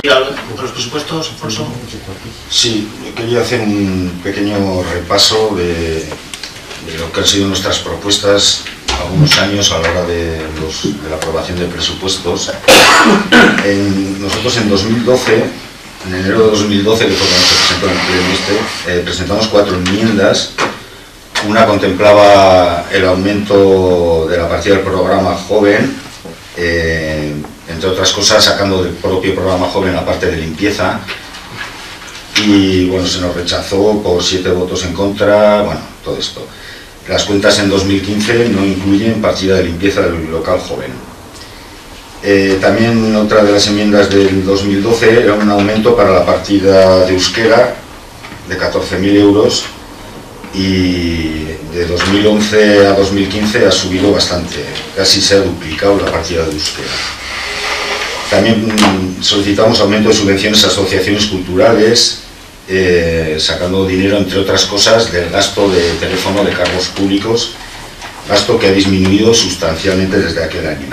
los presupuestos, Alfonso? Sí, quería hacer un pequeño repaso de lo que han sido nuestras propuestas algunos años a la hora de la aprobación de presupuestos. Nosotros en 2012, en enero de 2012, que fue cuando se presentó en el pleno presentamos 4 enmiendas. Una contemplaba el aumento de la partida del programa Joven, entre otras cosas sacando del propio programa Joven la parte de limpieza, y bueno, se nos rechazó por 7 votos en contra, bueno, todo esto. Las cuentas en 2015 no incluyen partida de limpieza del local Joven. También otra de las enmiendas del 2012 era un aumento para la partida de euskera de 14.000 euros, y de 2011 a 2015 ha subido bastante, casi se ha duplicado la partida de euskera. También solicitamos aumento de subvenciones a asociaciones culturales, sacando dinero, entre otras cosas, del gasto de teléfono de cargos públicos, gasto que ha disminuido sustancialmente desde aquel año.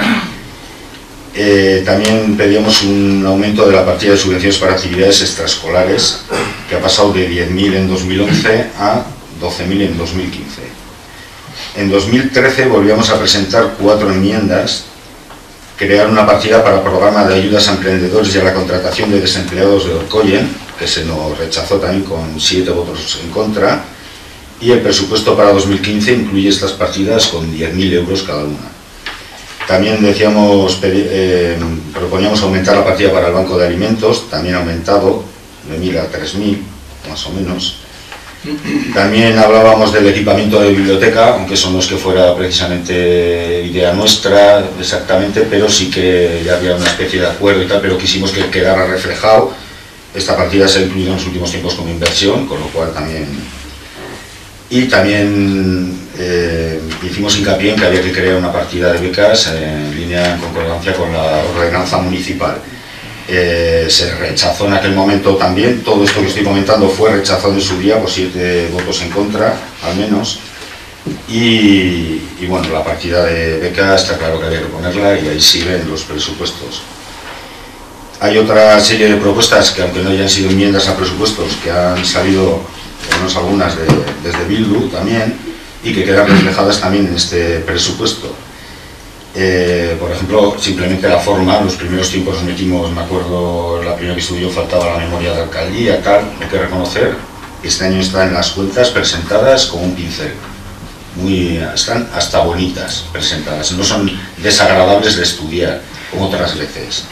También pedíamos un aumento de la partida de subvenciones para actividades extraescolares, que ha pasado de 10.000 en 2011 a 12.000 en 2015. En 2013 volvíamos a presentar 4 enmiendas: crear una partida para programa de ayudas a emprendedores y a la contratación de desempleados de Orkoyen, que se nos rechazó también con 7 votos en contra, y el presupuesto para 2015 incluye estas partidas con 10.000 euros cada una. También proponíamos aumentar la partida para el banco de alimentos, también ha aumentado de 1.000 a 3.000, más o menos. También hablábamos del equipamiento de biblioteca, aunque eso no es que fuera precisamente idea nuestra exactamente, pero sí que ya había una especie de acuerdo y tal, pero quisimos que quedara reflejado. Esta partida se ha incluido en los últimos tiempos como inversión, con lo cual también... Y también hicimos hincapié en que había que crear una partida de becas en línea, en concordancia con la ordenanza municipal. Se rechazó en aquel momento también. Todo esto que estoy comentando fue rechazado en su día por 7 votos en contra, al menos. Y bueno, la partida de beca está claro que había que ponerla, y ahí siguen los presupuestos. Hay otra serie de propuestas que, aunque no hayan sido enmiendas a presupuestos, que han salido, por lo menos algunas desde Bildu también, y que quedan reflejadas también en este presupuesto. Por ejemplo, simplemente la forma. En los primeros tiempos nos metimos, me acuerdo, la primera que estuve yo, faltaba la memoria de alcaldía, tal. Hay que reconocer que este año están las cuentas presentadas con un pincel. Están hasta bonitas presentadas, no son desagradables de estudiar, como otras veces.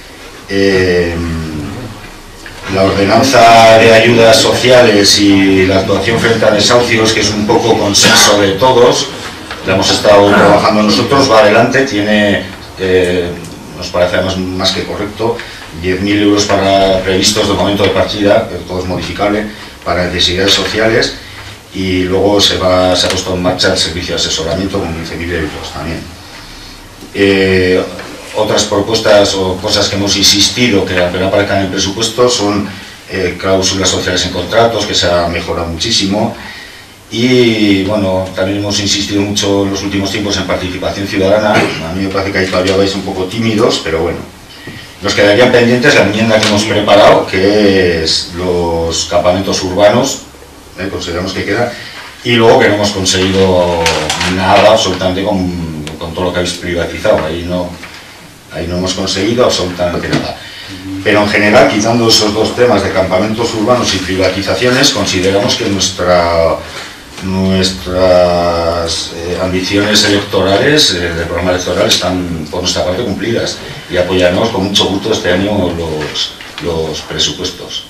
La ordenanza de ayudas sociales y la actuación frente a desahucios, que es un poco consenso de todos, la hemos estado trabajando nosotros, va adelante, tiene, nos parece además más que correcto, 10.000 euros previstos de momento de partida, pero todo es modificable, para necesidades sociales, y luego se ha puesto en marcha el servicio de asesoramiento con 15.000 euros también. Otras propuestas o cosas que hemos insistido que aunque no aparezcan en el presupuesto son cláusulas sociales en contratos, que se ha mejorado muchísimo. Y bueno, también hemos insistido mucho en los últimos tiempos en participación ciudadana. A mí me parece que ahí todavía vais un poco tímidos, pero bueno. Nos quedarían pendientes la enmienda que hemos preparado, que es los campamentos urbanos, consideramos que queda, y luego que no hemos conseguido nada absolutamente con todo lo que habéis privatizado. Ahí no hemos conseguido absolutamente nada. Pero en general, quitando esos 2 temas de campamentos urbanos y privatizaciones, consideramos que nuestras ambiciones electorales, del programa electoral, están por nuestra parte cumplidas, y apoyaremos con mucho gusto este año los presupuestos.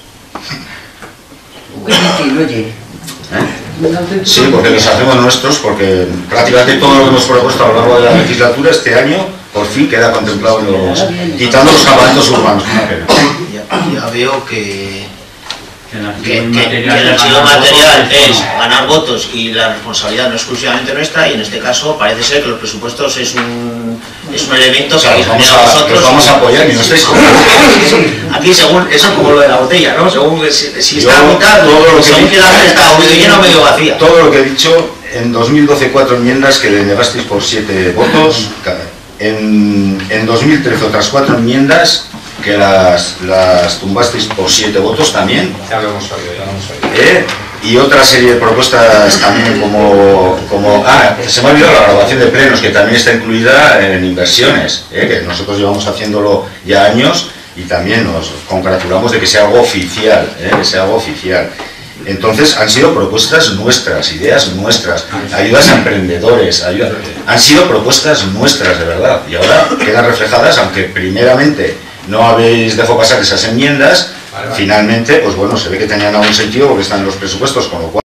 Sí, porque los hacemos nuestros, porque prácticamente todo lo que hemos propuesto a lo largo de la legislatura este año por fin queda contemplado quitando los campamentos urbanos. Ya veo que el archivo material es ganar votos y la responsabilidad no exclusivamente nuestra, y en este caso parece ser que los presupuestos es un elemento que nosotros vamos a apoyar y no estáis aquí, según eso, como lo de la botella, ¿no? Según si está mitad, según que la está medio llena o medio vacía. Todo lo que he dicho, en 2012 4 enmiendas que le negasteis por 7 votos, en 2013 otras 4 enmiendas que las tumbasteis por 7 votos también. Ya lo hemos oído. Y otra serie de propuestas también se me ha olvidado la grabación de plenos, que también está incluida en inversiones, que nosotros llevamos haciéndolo ya años y también nos congratulamos de que sea algo oficial, Entonces han sido propuestas nuestras, ideas nuestras, ayudas a emprendedores, han sido propuestas nuestras de verdad, y ahora quedan reflejadas, aunque primeramente no habéis dejado pasar esas enmiendas. Finalmente, pues bueno, se ve que tenían algún sentido porque están en los presupuestos, con lo cual